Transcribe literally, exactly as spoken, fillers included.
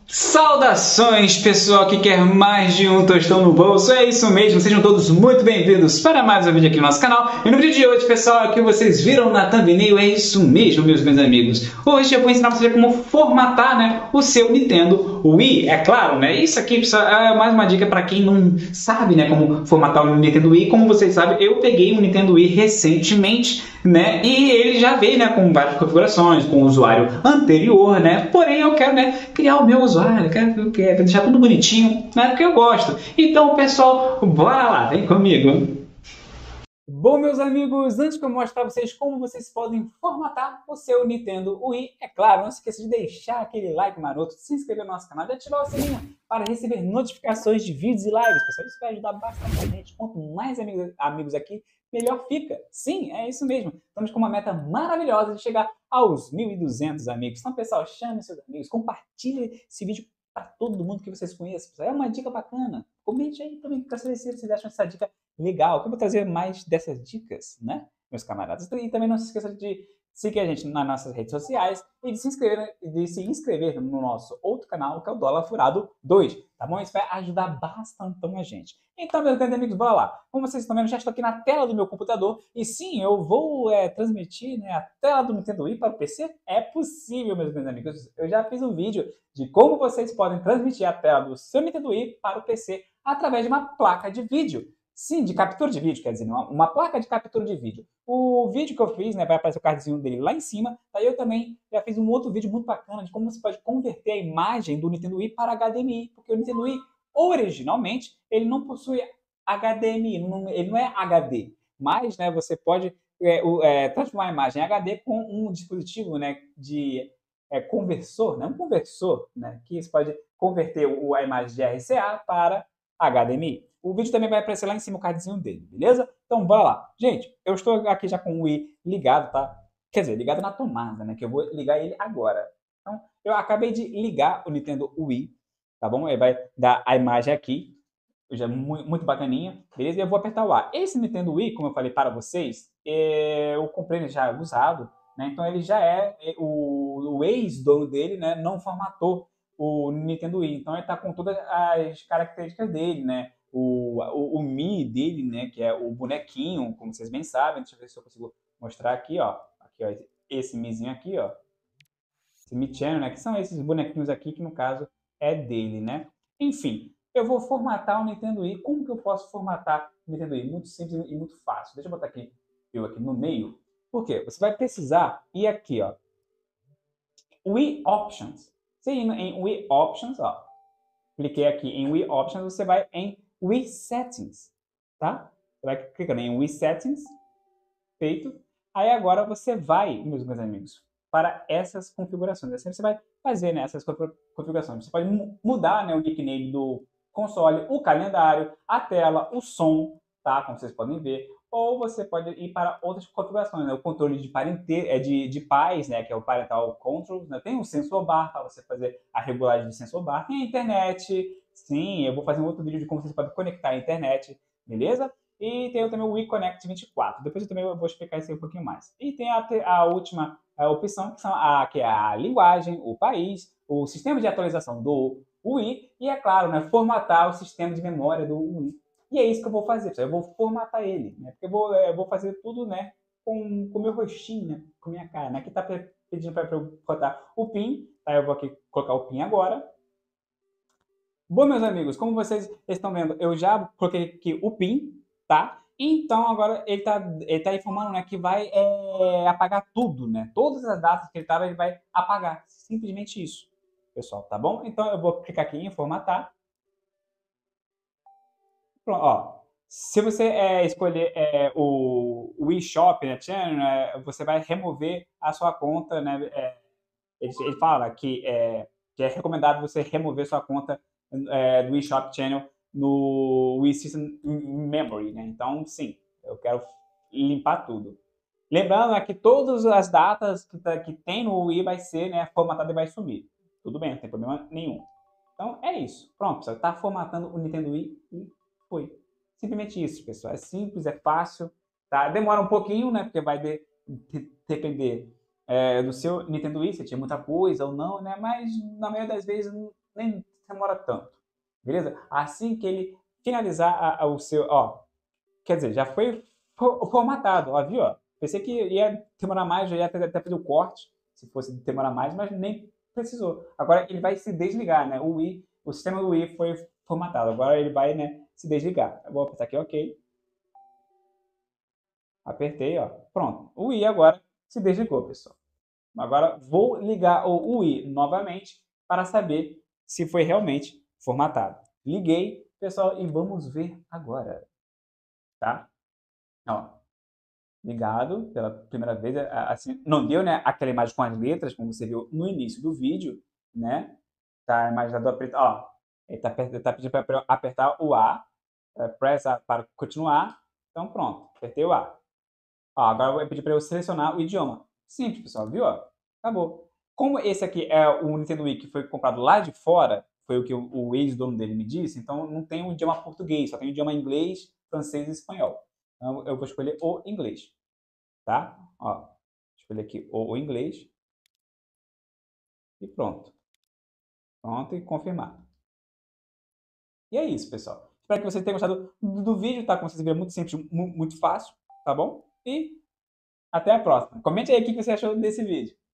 Saudações, pessoal que quer mais de um tostão no bolso. É isso mesmo, sejam todos muito bem-vindos para mais um vídeo aqui no nosso canal. E no vídeo de hoje, pessoal, que vocês viram na thumbnail, é isso mesmo, meus meus amigos. Hoje eu vou ensinar vocês como formatar, né, o seu Nintendo Wii, é claro, né? Isso aqui, pessoal, é mais uma dica para quem não sabe, né, como formatar o Nintendo Wii. Como vocês sabem, eu peguei um Nintendo Wii recentemente, né, e ele já veio, né, com várias configurações, com o usuário anterior, né? Porém, eu quero, né, criar o meu usuário, quero, quero deixar tudo bonitinho, né, porque eu gosto. Então, pessoal, bora lá, vem comigo. Bom, meus amigos, antes que eu mostrar para vocês como vocês podem formatar o seu Nintendo Wii, é claro, não se esqueça de deixar aquele like maroto, se inscrever no nosso canal e ativar o sininho para receber notificações de vídeos e lives, pessoal. Isso vai ajudar bastante a gente. Quanto mais amigos, amigos aqui, melhor fica. Sim, é isso mesmo. Estamos com uma meta maravilhosa de chegar aos mil e duzentos amigos. Então, pessoal, chame seus amigos, compartilhe esse vídeo para todo mundo que vocês conheçam. É uma dica bacana. Comente aí também para saber se vocês acham essa dica legal, que eu vou trazer mais dessas dicas, né, meus camaradas? E também não se esqueça de seguir a gente nas nossas redes sociais e de se inscrever, de se inscrever no nosso outro canal, que é o Dólar Furado dois, tá bom? Isso vai ajudar bastante a gente. Então, meus grandes amigos, bora lá. Como vocês estão vendo, já estou aqui na tela do meu computador e sim, eu vou é, transmitir, né, a tela do Nintendo Wii para o P C. É possível, meus grandes amigos. Eu já fiz um vídeo de como vocês podem transmitir a tela do seu Nintendo Wii para o P C através de uma placa de vídeo. Sim, de captura de vídeo, quer dizer, uma, uma placa de captura de vídeo. O vídeo que eu fiz, né, vai aparecer o cardzinho dele lá em cima. Daí eu também já fiz um outro vídeo muito bacana de como você pode converter a imagem do Nintendo Wii para H D M I. Porque o Nintendo Wii, originalmente, ele não possui H D M I, não, ele não é H D. Mas, né, você pode é, é, transformar a imagem em H D com um dispositivo, né, de é, conversor, né, um conversor, né, que você pode converter a imagem de R C A para H D M I. O vídeo também vai aparecer lá em cima o cardzinho dele, beleza? Então, bora lá. Gente, eu estou aqui já com o Wii ligado, tá? Quer dizer, ligado na tomada, né? Que eu vou ligar ele agora. Então, eu acabei de ligar o Nintendo Wii, tá bom? Ele vai dar a imagem aqui, já muito, muito bacaninha, beleza? E eu vou apertar o A. Esse Nintendo Wii, como eu falei para vocês, é... eu comprei ele já usado, né? Então, ele já é... O, o ex-dono dele, né? Não formatou o Nintendo Wii. Então, ele está com todas as características dele, né? O, o, o Mi dele, né, que é o bonequinho, como vocês bem sabem. Deixa eu ver se eu consigo mostrar aqui, ó. Aqui, ó, esse Mizinho aqui, ó. Esse Mi Channel, né, que são esses bonequinhos aqui, que no caso é dele, né. Enfim, eu vou formatar o Nintendo Wii. Como que eu posso formatar o Nintendo Wii? Muito simples e muito fácil. Deixa eu botar aqui, eu aqui no meio. Por quê? Você vai precisar ir aqui, ó. Wii Options. Você indo em Wii Options, ó. Cliquei aqui em Wii Options, você vai em Wii Settings, tá? Você vai clicando em Wii Settings, feito. Aí agora você vai, meus, meus amigos, para essas configurações. Assim você vai fazer, né, essas configurações. Você pode mudar, né, o nickname do console, o calendário, a tela, o som, tá? Como vocês podem ver. Ou você pode ir para outras configurações, né? O controle de, parente, é de, de pais, né? Que é o Parental Controls, né? Tem um sensor bar para você fazer a regulagem do sensor bar. Tem a internet, sim, eu vou fazer um outro vídeo de como você pode conectar a internet, beleza? E tem também o Wii Connect vinte e quatro. Depois eu também vou explicar isso aí um pouquinho mais. E tem a, a última a opção, que, são a, que é a linguagem, o país, o sistema de atualização do Wii e, é claro, né, formatar o sistema de memória do Wii. E é isso que eu vou fazer, pessoal. Eu vou formatar ele, né? Porque eu vou, eu vou fazer tudo, né, com o meu rostinho, né, com minha cara, né? Aqui tá pedindo para eu botar o PIN, tá? Eu vou aqui colocar o PIN agora. Bom, meus amigos, como vocês estão vendo, eu já coloquei aqui o PIN, tá? Então, agora ele tá, ele tá informando, né, que vai é, apagar tudo, né? Todas as datas que ele tava, ele vai apagar. Simplesmente isso, pessoal, tá bom? Então, eu vou clicar aqui em formatar. Pronto, ó. Se você é, escolher é, o, o eShop, né, channel, né, você vai remover a sua conta, né? É, ele, ele fala que é, que é recomendado você remover sua conta é, do eShop Channel no Wii System Memory, né? Então, sim, eu quero limpar tudo. Lembrando, né, que todas as datas que, tá, que tem no Wii vai ser, né, formatada e vai sumir. Tudo bem, não tem problema nenhum. Então, é isso. Pronto, pessoal. Está formatando o Nintendo Wii e foi. Simplesmente isso, pessoal. É simples, é fácil, tá? Demora um pouquinho, né? Porque vai de, de, depender é, do seu Nintendo Wii, se tinha muita coisa ou não, né? Mas na maioria das vezes nem demora tanto, beleza? Assim que ele finalizar a, a, o seu, ó, quer dizer, já foi formatado, ó, viu? Ó? Pensei que ia demorar mais, já ia até, até fazer o corte, se fosse demorar mais, mas nem precisou. Agora ele vai se desligar, né? O Wii, o sistema do Wii foi formatado, agora ele vai, né, se desligar. Eu vou apertar aqui, ok. Apertei, ó, pronto. O Wii agora se desligou, pessoal. Agora vou ligar o Wii novamente para saber se foi realmente formatado. Liguei, pessoal, e vamos ver agora, tá? Ó, ligado pela primeira vez, assim, não deu, né, aquela imagem com as letras, como você viu no início do vídeo, né? Tá a imagem do apertar, ó, ele tá, tá pedindo para apertar o A, é, press A para continuar, então pronto, apertei o A. Ó, agora eu vou pedir para eu selecionar o idioma. Simples, pessoal, viu? Ó, acabou. Como esse aqui é o Nintendo Wii que foi comprado lá de fora, foi o que o, o ex-dono dele me disse, então não tem o idioma português, só tem o idioma inglês, francês e espanhol. Então eu vou escolher o inglês, tá? Ó, escolher aqui o, o inglês e pronto. Pronto e confirmar. E é isso, pessoal. Espero que vocês tenham gostado do, do vídeo, tá? Como vocês viram, muito simples, mu- muito fácil, tá bom? E até a próxima. Comente aí o que você achou desse vídeo.